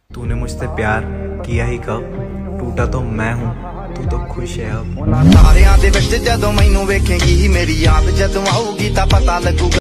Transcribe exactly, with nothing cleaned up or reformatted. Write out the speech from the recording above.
तूने मुझसे प्यार किया ही कब, टूटा तो मैं हूँ, तू तो खुश है अब। तारियां दे विच जदों मैनू वेखेगी मेरी याद जदों आऊगी तां पता लगूगा।